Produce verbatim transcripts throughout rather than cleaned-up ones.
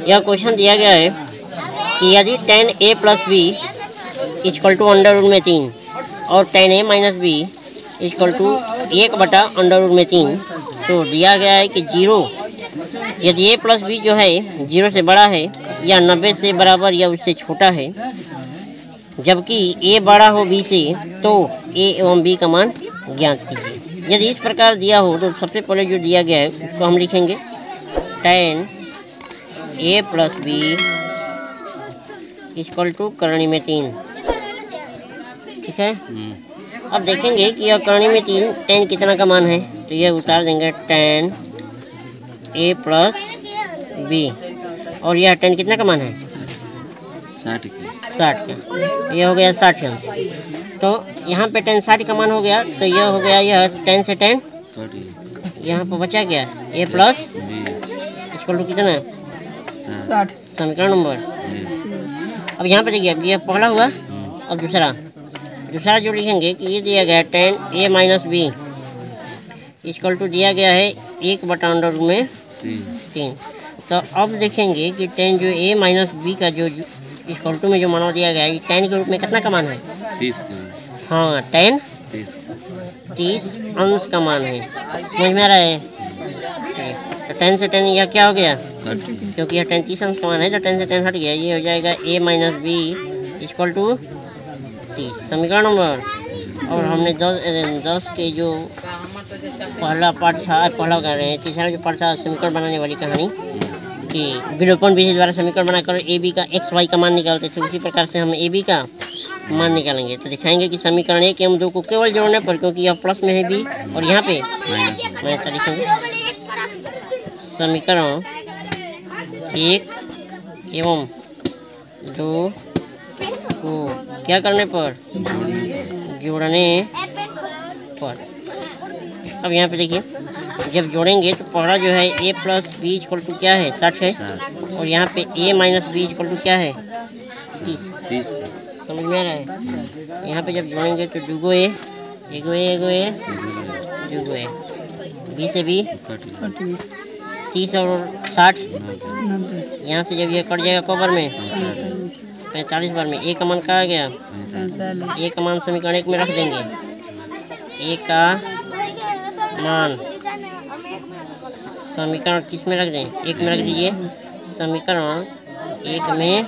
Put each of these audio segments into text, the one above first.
यह क्वेश्चन दिया गया है कि यदि tan A plus B equal to under root में तीन और tan A minus B equal to एक बटा अंडर रूट में तीन, तो दिया गया है कि जीरो यदि ए प्लस बी जो है जीरो से बड़ा है या नब्बे से बराबर या उससे छोटा है, जबकि ए बड़ा हो बी से, तो ए एवं बी का मान ज्ञात कीजिए। यदि इस प्रकार दिया हो तो सबसे पहले जो दिया गया है उसको हम लिखेंगे tan A plus B equal to करणी में तीन। ठीक है, अब देखेंगे कि यह करणी में तीन टेन कितना का मान है, तो यह उतार देंगे टेन ए प्लस बी, और यह टेन कितना का मान है साठ का साठ का, यह हो गया साठ अंश। तो यहाँ पे टेन साठ का मान हो गया, तो यह हो गया यह टेन से टेन यहाँ पर बचा गया ए प्लस इक्वल टू कितना साठ। समीकरण नंबर। अब यहाँ पे देखिए यह पहला हुआ, अब दूसरा दूसरा जो लिखेंगे कि ये दिया गया है tan A minus B equal to दिया गया है एक बटा अंडर रूट में तीन। तो अब देखेंगे कि टेन जो ए माइनस बी का जो इक्वल टू में जो मान दिया गया है टेन के रूप में कितना का मान है, तीस। हाँ टेन तीस तीस अंश का मान है। समझ में आ रहा है? तो टेन से टेन यह क्या हो गया, क्योंकि यह टेन तीस अंश का मान है तो टेन से टेन हट गया, ये हो जाएगा A minus B equal to तीस। समीकरण नंबर। और हमने दस दस के जो पहला पार्ट था, पहला कर रहे हैं तीसरा जो पार्ट था समीकरण बनाने वाली कहानी कि विलोपन विधि द्वारा समीकरण बनाकर ए बी का एक्स वाई का मान निकालते थे, उसी प्रकार से हम ए बी का मान निकालेंगे। तो दिखाएंगे कि समीकरण एक एवं दो को केवल जोड़ने पर, क्योंकि यह प्लस में है बी और यहाँ पे माइनस, लिखेंगे समीकरण एक एवं दो को क्या करने पर, जोड़ने पर। अब यहाँ पे देखिए जब जोड़ेंगे तो पहला जो है A plus B equal to क्या है साठ है, और यहाँ पे A minus B equal to क्या है तीस। तीस समझ में आ रहा है? यहाँ पे जब जोड़ेंगे तो दुगो ए एगो ए एगो ए दुगो ए, बी से बी तीस और साठ, यहाँ से जब ये कट जाएगा कबर में पैंतालीस बार में, ए का मान कहा गया, ए का मान समीकरण एक में रख देंगे, ए का मान समीकरण किस में रख दें, एक में रख दीजिए। समीकरण एक में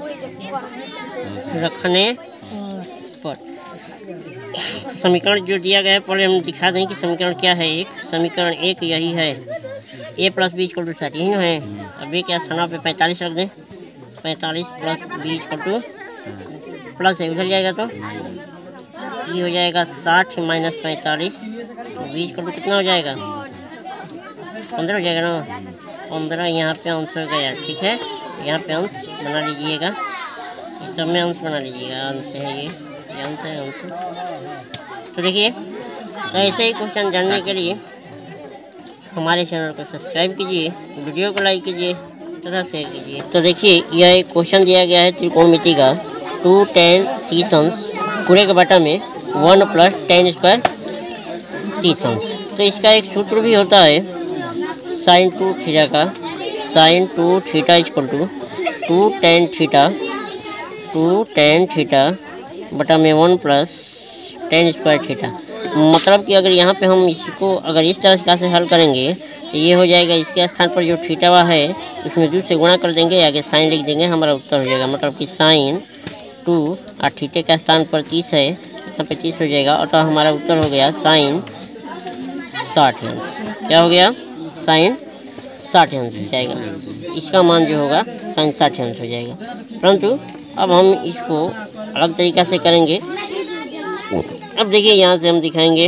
रखने पर समीकरण जो दिया गया है पहले हम दिखा दें कि समीकरण क्या है। एक समीकरण एक यही है A plus B equal to साठ, यही है। अब ये क्या स्थान पे पैंतालीस रख दें, पैंतालीस plus B equal to plus है उधर जाएगा तो ये हो जाएगा साठ माइनस पैंतालीस, बी इक्वल टू कितना हो जाएगा पंद्रह हो जाएगा ना, पंद्रह यहाँ पे अंश हो गया। ठीक है, यहाँ पे अंश बना लीजिएगा, इस सब में अंश बना लीजिएगा, अंश है ये ये अंश है अंश। तो देखिए तो ऐसे ही क्वेश्चन जानने के लिए हमारे चैनल को सब्सक्राइब कीजिए, वीडियो को लाइक कीजिए तथा शेयर कीजिए। तो देखिए यह एक क्वेश्चन दिया गया है त्रिकोणमिति का, टू टेन तीस अंश पूरे के बटा में वन प्लस टेन स्क्वायर तीस अंश। तो इसका एक सूत्र भी होता है साइन टू थीटा का, sine two theta equal to two tan theta two tan theta बटा में one plus tan square theta. मतलब कि अगर यहाँ पे हम इसको अगर इस तरह से हल करेंगे तो ये हो जाएगा, इसके स्थान पर जो थीटा है उसमें दो से गुणा कर देंगे, आगे साइन लिख देंगे, हमारा उत्तर हो जाएगा। मतलब कि साइन टू और थीटे का स्थान पर तीस है, यहाँ पे तीस हो जाएगा, और तो हमारा उत्तर हो गया साइन साठ अंश। क्या हो गया, साइन साठ अंश हो जाएगा। इसका मान जो होगा साइन साठ अंश हो जाएगा। परंतु अब हम इसको अलग तरीक़ा से करेंगे। अब देखिए यहाँ से हम दिखाएंगे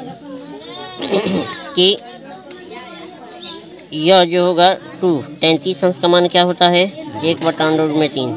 कि यह जो होगा टू तैंतीस अंश का मान क्या होता है, एक बटा अंडर रूट में तीन,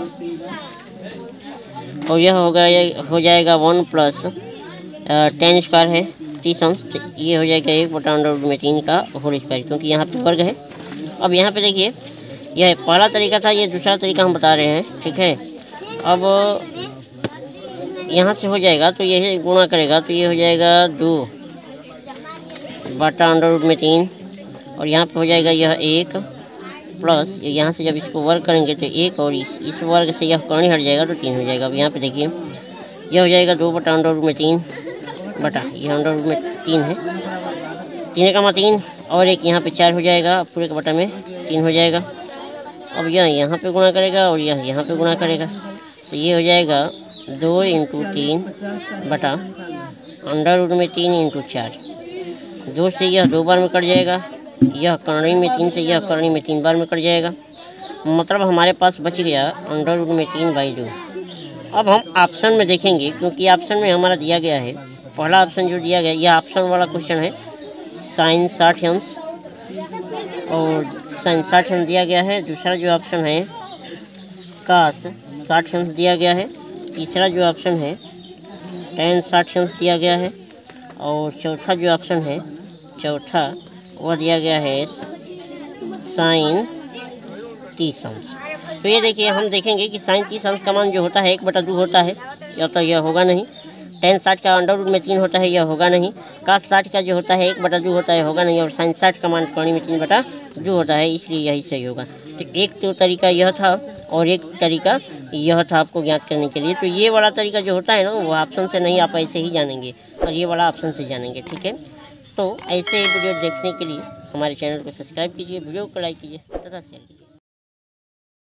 और यह होगा यह हो जाएगा वन प्लस टेन स्क्वायर है तीस अंश, ये हो जाएगा एक बटा अंडर रूट में तीन का होल स्क्वायर, क्योंकि यहाँ पे वर्ग है। अब यहाँ पे देखिए यह पहला तरीका था, ये दूसरा तरीका हम बता रहे हैं। ठीक है, अब यहाँ से हो जाएगा तो यही गुणा करेगा तो ये हो जाएगा दो बटा अंडर रूट में तीन, और यहाँ पे हो जाएगा यह एक प्लस यहाँ से जब इसको वर्ग करेंगे तो एक और इस इस वर्ग से यह कर्ण हट जाएगा तो तीन हो जाएगा। अब यहाँ पे देखिए यह हो जाएगा दो बटा अंडर रूट में तीन बटा यह अंडर रूट में तीन है, तीन का तीन और एक यहाँ पे चार हो जाएगा, पूरे का बटा में तीन हो जाएगा। अब यह यहाँ पे गुणा करेगा और यह यहाँ पे गुणा करेगा तो ये हो जाएगा दो इंटू तीन बटा अंडर रूट में तीन इंटू चार। दो से यह दो बार में कट जाएगा, यह करणी में तीन से यह करणी में तीन बार में कट जाएगा, मतलब हमारे पास बच गया अंडर रूट में तीन बाई दो। अब हम ऑप्शन में देखेंगे क्योंकि ऑप्शन में हमारा दिया गया है, पहला ऑप्शन जो दिया गया यह ऑप्शन वाला क्वेश्चन है साइन साठ अंश और साइन साठ अंश दिया गया है। दूसरा जो ऑप्शन है कास साठ अंश दिया गया है। तीसरा जो ऑप्शन है टेन साठ अंश दिया गया है और चौथा जो ऑप्शन है चौथा वह दिया गया है साइन तीस अंश। तो ये देखिए हम देखेंगे कि साइन तीस अंश का मान जो होता है एक बटा दो होता है, या तो यह होगा नहीं। टेन साठ का अंडर रूट में तीन होता है, यह होगा नहीं। कास साठ का जो होता है एक बटा दो होता है, होगा नहीं। और साइन साठ का मान करणी में तीन बटा दो होता है, इसलिए यही सही होगा। तो एक तो तरीका यह था और एक तरीका यह था आपको ज्ञात करने के लिए। तो ये वाला तरीका जो होता है ना वो ऑप्शन से नहीं, आप ऐसे ही जानेंगे और ये वाला ऑप्शन से जानेंगे, ठीक है। तो ऐसे वीडियो देखने के लिए हमारे चैनल को सब्सक्राइब कीजिए, वीडियो को लाइक कीजिए तथा शेयर कीजिए।